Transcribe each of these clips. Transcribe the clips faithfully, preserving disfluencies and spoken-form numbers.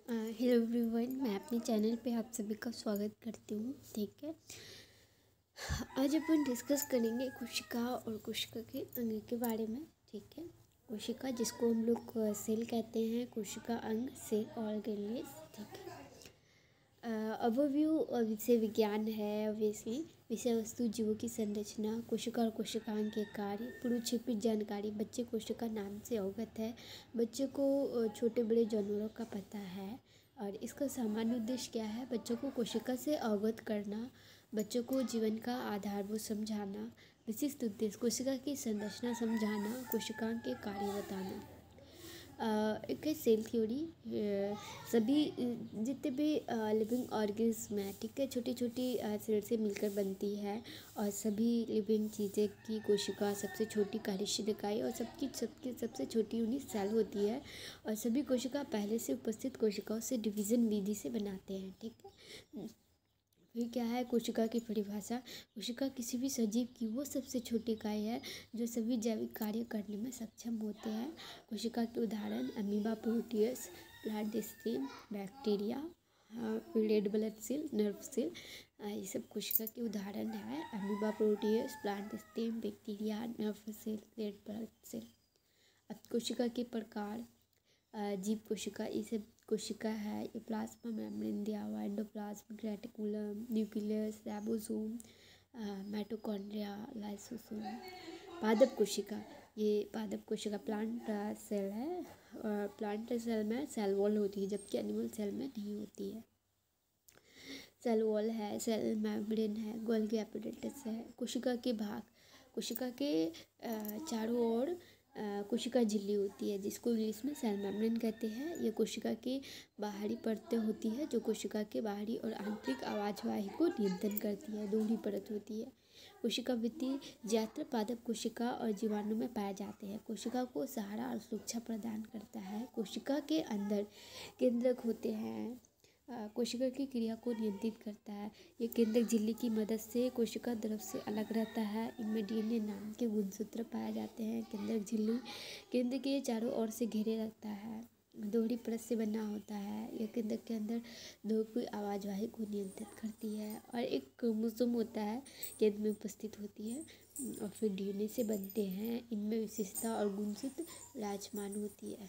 Hello everyone, मैं अपने channel पे आप सभी का स्वागत करती हूँ। ठीक है, आज अपन डिस्कस करेंगे कोशिका और कोशिका के अंग के बारे में। ठीक है, कोशिका जिसको हम लोग सेल कहते हैं, कोशिका अंग सेल ऑर्गेनेल्स। ठीक है, ओवरव्यू विषय विज्ञान है। ऑब्वियसली विषय वस्तु जीवों की संरचना, कोशिका और कोशिकांग के कार्य, पूर्व छिपित जानकारी। बच्चे कोशिका नाम से अवगत है। बच्चे को छोटे बड़े जानवरों का पता है और इसका सामान्य उद्देश्य क्या है? बच्चों को कोशिका से अवगत करना, बच्चों को जीवन का आधारभूत समझाना। विशिष्ट उद्देश्य कोशिका की संरचना समझाना, कोशिकांग के कार्य बताना। एक है सेल थ्योरी। सभी जितने भी लिविंग ऑर्गेनिज्म है, ठीक है, छोटी छोटी सेल से मिलकर बनती है और सभी लिविंग चीज़ें की कोशिका सबसे छोटी कार्यशील इकाई और सबकी सबकी सबसे छोटी यूनिट सेल होती है और सभी कोशिका पहले से उपस्थित कोशिकाओं से डिवीज़न विधि से बनाते हैं। ठीक है, फिर क्या है कोशिका की परिभाषा? कोशिका किसी भी सजीव की वो सबसे छोटी इकाई है जो सभी जैविक कार्य करने में सक्षम होते हैं। कोशिका के उदाहरण amoeba, proteus, plant stem, bacteria, red blood cell, nerve cell, ये सब कोशिका के उदाहरण है। Amoeba, proteus, plant stem, bacteria, nerve cell, red blood cell. अब कोशिका के प्रकार, जीव कोशिका, ये सब कोशिका है। ये प्लाज्मा मेम्ब्रेन दिया हुआ, endoplasm, reticulum, nucleus, ribosome, mitochondria, lysosome. पादप कोशिका, ये पादप कोशिका प्लांट सेल है और प्लांट सेल में सेल वॉल होती है जबकि एनिमल सेल में नहीं होती है। सेल वॉल है, सेल मेम्ब्रेन है, गोल्गी एपिडेटस है। कोशिका के भाग, कोशिका के चारों ओर कोशिका झिल्ली होती है जिसको इंग्लिश में सेल मेम्ब्रेन कहते हैं। ये कोशिका की बाहरी परतें होती है जो कोशिका के बाहरी और आंतरिक आवाजवाही को नियंत्रण करती है। दोहरी परत होती है। कोशिका भित्ति ज्यादातर पादप कोशिका और जीवाणु में पाए जाते हैं। कोशिका को सहारा और सुरक्षा प्रदान करता है। कोशिका के अंदर केंद्रक होते हैं। कोशिका की क्रिया को नियंत्रित करता है। ये केंद्रक झिल्ली की मदद से कोशिका द्रव से अलग रहता है। इनमें डीएनए नाम के गुणसूत्र पाए जाते हैं। केंद्रक झिल्ली केंद्र के चारों ओर से घेरे रखता है। दोहरी परत से बना होता है। यह केंद्रक के अंदर ध्रुव की आवाजवाही को नियंत्रित करती है और एक क्रोमोसोम होता है केंद्र में उपस्थित होती है और फिर डीएनए से बनते हैं। इनमें विशेषता और गुणसूत्र विराजमान होती है।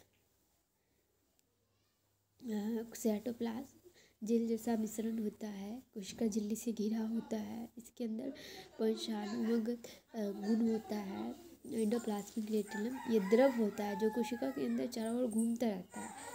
साइटोप्लाज्म जेल जैसा मिश्रण होता है, कोशिका झिल्ली से घिरा होता है। इसके अंदर पंचाणुगत गुण होता है। एंडोप्लाज्मिक रेटिकुलम ये द्रव होता है जो कोशिका के अंदर चारों ओर घूमता रहता है।